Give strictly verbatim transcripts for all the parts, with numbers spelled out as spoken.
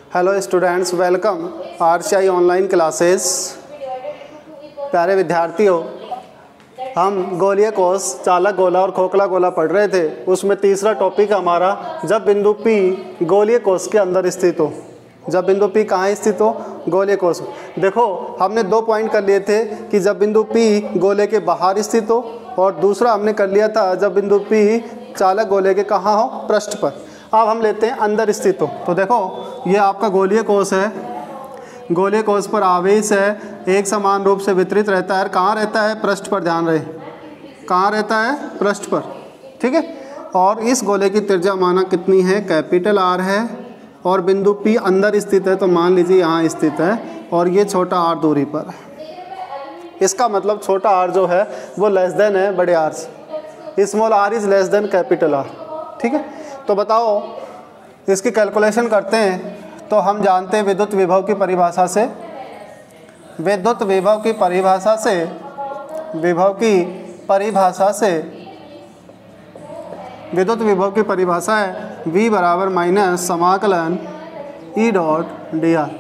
Hello students, welcome RCI online classes. प्यारे विद्यार्थियों, हम गोलीय कोष, चालक गोला और खोखला गोला पढ़ रहे थे। उसमें तीसरा टॉपिक हमारा जब बिंदु P गोलीय कोष के अंदर स्थित हो। जब बिंदु P कहाँ स्थित हो? गोलीय कोष। देखो, हमने दो पॉइंट कर लिए थे कि जब बिंदु P गोले के बाहर स्थित हो, और दूसरा हमने कर लिया था जब बिंदु P चालक गोले के कहाँ हो? पृष्ठ पर। अब हम लेते हैं अंदर स्थित हो। तो देखो, ये आपका गोलीय कोष है। गोलीय कोष पर आवेश है, एक समान रूप से वितरित रहता है। कहाँ रहता है? पृष्ठ पर। ध्यान रहे, कहाँ रहता है? पृष्ठ पर। ठीक है। और इस गोले की त्रिज्या माना कितनी है? कैपिटल आर है। और बिंदु P अंदर स्थित है, तो मान लीजिए यहाँ स्थित है, और ये छोटा आर दूरी पर है। इसका मतलब छोटा आर जो है वो लेस देन है बड़े आर से। Small R is less than capital R. ठीक है। तो बताओ, इसकी कैलकुलेशन करते हैं। तो हम जानते हैं विद्युत विभव की परिभाषा से, विद्युत विभव की परिभाषा से विभव की परिभाषा से विद्युत विभव की परिभाषा है V बराबर माइनस समाकलन E डॉट डी आर।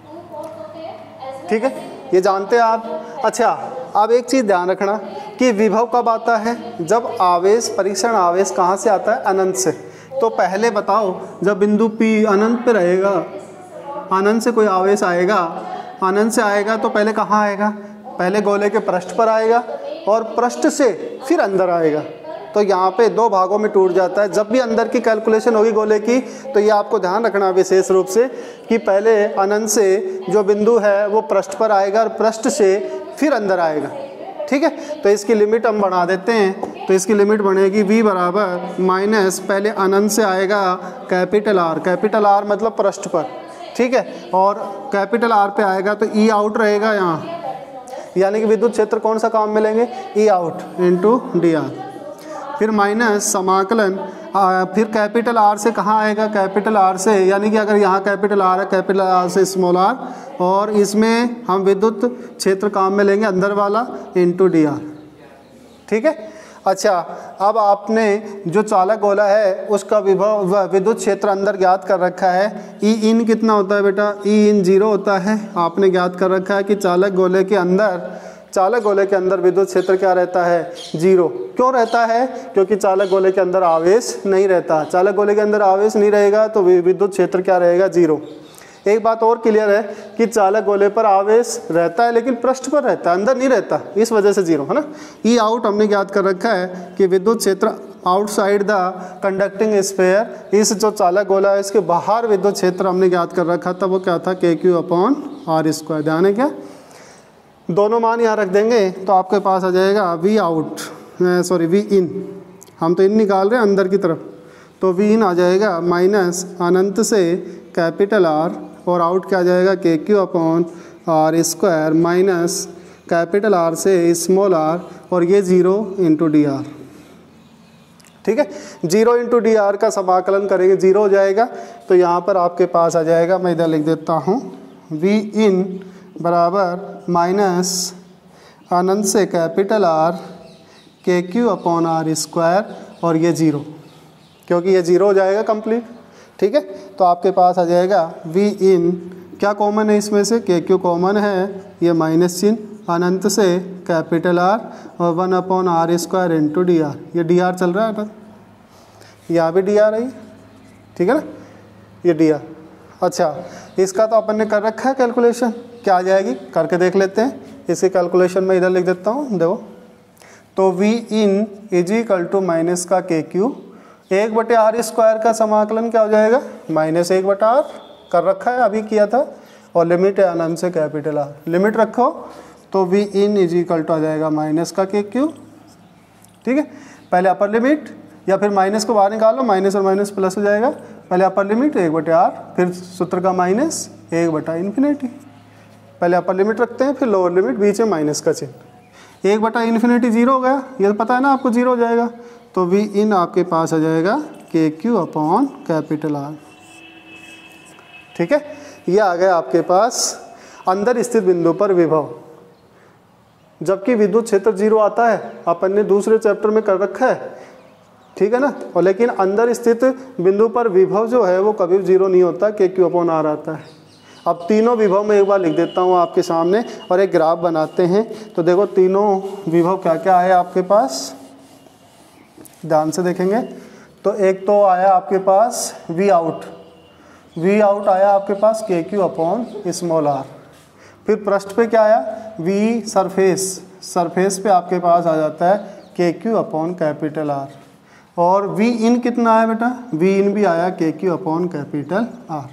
ठीक है, ये जानते हैं आप। अच्छा, अब एक चीज़ ध्यान रखना कि विभव कब आता है? जब आवेश, परीक्षण आवेश कहाँ से आता है? अनंत से। तो पहले बताओ, जब बिंदु P अनंत पे रहेगा, अनंत से कोई आवेश आएगा, अनंत से आएगा तो पहले कहाँ आएगा? पहले गोले के पृष्ठ पर आएगा, और पृष्ठ से फिर अंदर आएगा। तो यहाँ पे दो भागों में टूट जाता है। जब भी अंदर की कैलकुलेशन होगी गोले की, तो ये आपको ध्यान रखना विशेष रूप से कि पहले अनंत से जो बिंदु है वो पृष्ठ पर आएगा, और पृष्ठ से फिर अंदर आएगा। ठीक है। तो इसकी लिमिट हम बढ़ा देते हैं। तो इसकी लिमिट बनेगी V बराबर माइनस, पहले अनंत से आएगा कैपिटल आर, कैपिटल आर मतलब पृष्ठ पर। ठीक है। और कैपिटल आर पे आएगा तो E आउट रहेगा यहाँ, यानी कि विद्युत क्षेत्र कौन सा काम में लेंगे? E out into D R. फिर माइनस समाकलन, आ, फिर कैपिटल आर से कहाँ आएगा? कैपिटल आर से, यानी कि अगर यहाँ कैपिटल आर है, कैपिटल आर से स्मॉल आर, और इसमें हम विद्युत क्षेत्र काम में लेंगे अंदर वाला इंटू डी आर। ठीक है। अच्छा, अब आपने जो चालक गोला है उसका विभव विद्युत क्षेत्र अंदर ज्ञात कर रखा है। ई इन कितना होता है बेटा? ई इन जीरो होता है। आपने ज्ञात कर रखा है कि चालक गोले के अंदर चालक गोले के अंदर विद्युत क्षेत्र क्या रहता है? जीरो। क्यों रहता है? क्योंकि चालक गोले के अंदर आवेश नहीं रहता। चालक गोले के अंदर आवेश नहीं रहेगा तो विद्युत क्षेत्र क्या रहेगा? जीरो। एक बात और क्लियर है कि चालक गोले पर आवेश रहता है, लेकिन पृष्ठ पर रहता है, अंदर नहीं रहता, इस वजह से जीरो है ना। ई आउट हमने ज्ञात कर रखा है कि विद्युत क्षेत्र आउटसाइड द कंडक्टिंग स्फीयर, इस जो चालक गोला है इसके बाहर विद्युत क्षेत्र हमने ज्ञात कर रखा था, वो क्या था? के क्यू अपॉन आर स्क्वायर। ध्यान है क्या? दोनों मान यहाँ रख देंगे तो आपके पास आ जाएगा V out, sorry V in, हम तो इन निकाल रहे हैं अंदर की तरफ, तो वी इन आ जाएगा माइनस अनंत से कैपिटल आर, और आउट क्या आ जाएगा? K Q upon R square minus capital R से स्मॉल आर, और ये जीरो इंटू डी आर। ठीक है। जीरो इंटू डी आर का समाकलन करेंगे, जीरो हो जाएगा। तो यहाँ पर आपके पास आ जाएगा, मैं इधर लिख देता हूँ, वी इन बराबर माइनस अनंत से कैपिटल आर के क्यू अपॉन आर स्क्वायर, और ये जीरो, क्योंकि ये जीरो हो जाएगा कंप्लीट। ठीक है। तो आपके पास आ जाएगा वी इन, क्या कॉमन है इसमें से? के क्यू कॉमन है, ये माइनस चिन्ह, अनंत से कैपिटल आर और one upon R square into D R. ये डी आर चल रहा है ना, यहाँ भी डी आर है। ठीक है ना, ये डी आर। अच्छा, इसका तो अपन ने कर रखा है कैलकुलेशन, क्या आ जाएगी करके देख लेते हैं। इसकी कैलकुलेशन में इधर लिख देता हूँ, देखो। तो V in is equal to minus का के क्यू, एक बटे आर स्क्वायर का समाकलन क्या हो जाएगा? माइनस एक बटा आर कर रखा है, अभी किया था, और लिमिट है अनंत से कैपिटल आर। लिमिट रखो तो V in is equal to आ जाएगा माइनस का के क्यू। ठीक है। पहले अपर लिमिट, या फिर माइनस को बाहर निकालो, माइनस और माइनस प्लस हो जाएगा। पहले अपर लिमिट एक बटे आर, फिर सूत्र का माइनस एक बटा इन्फिनिटी। पहले अपर लिमिट रखते हैं, फिर लोअर लिमिट, बीच में माइनस का चिन्ह। एक बटा इन्फिनिटी जीरो हो गया, ये पता है ना आपको, जीरो हो जाएगा। तो वी इन आपके पास आ जाएगा K Q upon capital R. ठीक है। ये आ गया आपके पास अंदर स्थित बिंदु पर विभव। जबकि विद्युत क्षेत्र जीरो आता है, अपन ने दूसरे चैप्टर में कर रखा है ठीक है ना। और लेकिन अंदर स्थित बिंदु पर विभव जो है वो कभी जीरो नहीं होता, के क्यू अपॉन आर आता है। अब तीनों विभव मैं एक बार लिख देता हूँ आपके सामने और एक ग्राफ बनाते हैं। तो देखो तीनों विभव क्या क्या आए आपके पास, ध्यान से देखेंगे। तो एक तो आया आपके पास वी आउट, वी आउट आया आपके पास के क्यू अपॉन स्मॉल आर। फिर पृष्ठ पे क्या आया, वी सरफेस, सरफेस पे आपके पास आ जाता है K Q upon capital R. और वी इन कितना आया बेटा, वी इन भी आया के क्यू अपॉन कैपिटल आर।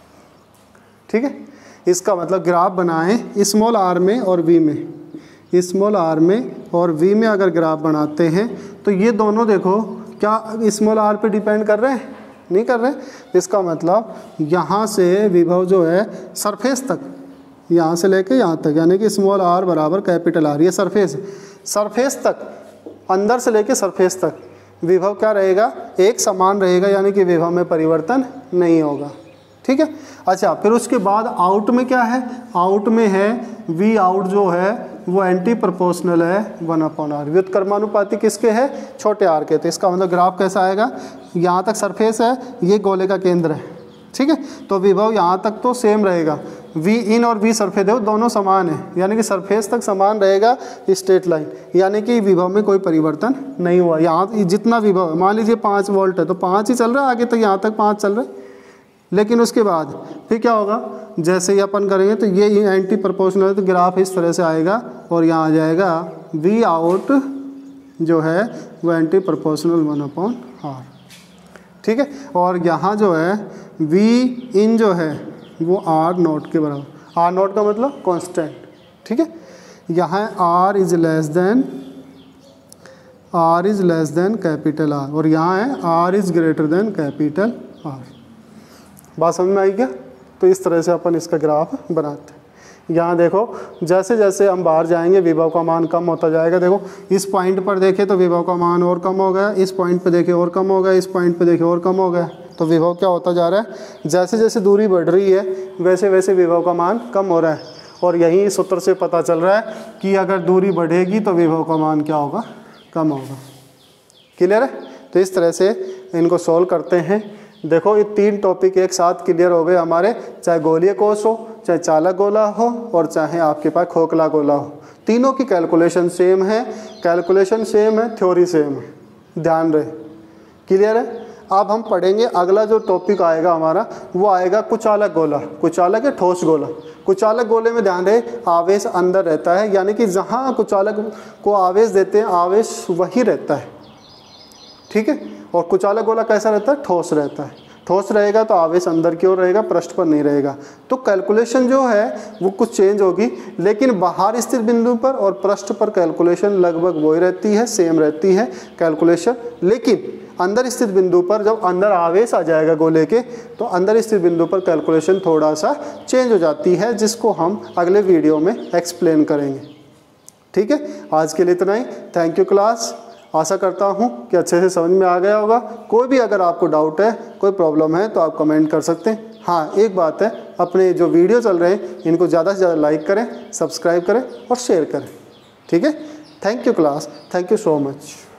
ठीक है, इसका मतलब ग्राफ बनाएं स्मॉल आर में और वी में, स्मॉल आर में और वी में अगर ग्राफ बनाते हैं तो ये दोनों देखो क्या स्मॉल आर पे डिपेंड कर रहे हैं, नहीं कर रहे। इसका मतलब यहाँ से विभव जो है सरफेस तक, यहाँ से लेके यहाँ तक, यानी कि स्मॉल आर बराबर कैपिटल आर, ये सरफेस, सरफेस तक, अंदर से लेके सरफेस तक विभव क्या रहेगा, एक समान रहेगा, यानी कि विभव में परिवर्तन नहीं होगा। ठीक है। अच्छा, फिर उसके बाद आउट में क्या है, आउट में है वी आउट जो है वो एंटी प्रोपोर्शनल है वन अपॉन आर, व्युत्क्रमानुपाती किसके है, छोटे आर के। तो इसका मतलब ग्राफ कैसा आएगा, यहाँ तक सरफेस है, ये गोले का केंद्र है। ठीक है, तो विभव यहाँ तक तो सेम रहेगा, वी इन और वी सरफेस है दोनों समान है, यानी कि सरफेस तक समान रहेगा स्ट्रेट लाइन, यानी कि विभव में कोई परिवर्तन नहीं हुआ। यहाँ जितना विभव है, मान लीजिए पाँच वोल्ट है तो पाँच ही चल रहा है, आगे तक यहाँ तक पाँच चल रहा है। लेकिन उसके बाद फिर क्या होगा, जैसे ही अपन करेंगे तो ये एंटी प्रोपोर्शनल है, तो ग्राफ इस तरह से आएगा और यहाँ आ जाएगा वी आउट जो है वो anti proportional one upon R. ठीक है, और यहाँ जो है वी इन जो है वो आर नोट के बराबर, आर नोट का मतलब कांस्टेंट। ठीक है, यहाँ R is less than, R is less than capital R, और यहाँ है R is greater than capital R. बात समझ में आई क्या। तो इस तरह से अपन इसका ग्राफ बनाते हैं। यहाँ देखो जैसे जैसे हम बाहर जाएंगे विभव का मान कम होता जाएगा। देखो इस पॉइंट पर देखें तो विभव का मान और कम हो गया, इस पॉइंट पर देखें और कम हो गया, इस पॉइंट पर देखें और कम हो गया। तो विभव क्या होता जा रहा है, जैसे जैसे दूरी बढ़ रही है वैसे वैसे विभव का मान कम हो रहा है। और यही सूत्र से पता चल रहा है कि अगर दूरी बढ़ेगी तो विभव का मान क्या होगा, कम होगा। क्लियर है। तो इस तरह से इनको सॉल्व करते हैं। देखो ये तीन टॉपिक एक साथ क्लियर हो गए हमारे, चाहे गोलीय कोश हो, चाहे चालक गोला हो, और चाहे आपके पास खोखला गोला हो। तीनों की कैलकुलेशन सेम है, कैलकुलेशन सेम है, थ्योरी सेम है, ध्यान रहे। क्लियर है। अब हम पढ़ेंगे अगला जो टॉपिक आएगा हमारा, वो आएगा कुचालक गोला। कुचालक है ठोस गोला। कुचालक गोले में ध्यान रहे आवेश अंदर रहता है, यानी कि जहाँ कुचालक को आवेश देते हैं आवेश वही रहता है। ठीक है। और कुचालक गोला कैसा रहता है, ठोस रहता है। ठोस रहेगा तो आवेश अंदर की ओर रहेगा, पृष्ठ पर नहीं रहेगा। तो कैलकुलेशन जो है वो कुछ चेंज होगी, लेकिन बाहर स्थित बिंदु पर और पृष्ठ पर कैलकुलेशन लगभग वही रहती है, सेम रहती है कैलकुलेशन। लेकिन अंदर स्थित बिंदु पर जब अंदर आवेश आ जाएगा गोले के, तो अंदर स्थित बिंदु पर कैलकुलेशन थोड़ा सा चेंज हो जाती है, जिसको हम अगले वीडियो में एक्सप्लेन करेंगे। ठीक है, आज के लिए इतना ही। Thank you class. आशा करता हूँ कि अच्छे से समझ में आ गया होगा। कोई भी अगर आपको डाउट है, कोई प्रॉब्लम है तो आप कमेंट कर सकते हैं। हाँ, एक बात है, अपने जो वीडियो चल रहे हैं इनको ज़्यादा से ज़्यादा लाइक करें, सब्सक्राइब करें और शेयर करें। ठीक है। Thank you class, thank you so much.